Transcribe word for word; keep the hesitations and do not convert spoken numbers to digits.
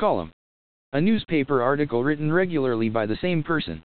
Column. A newspaper article written regularly by the same person.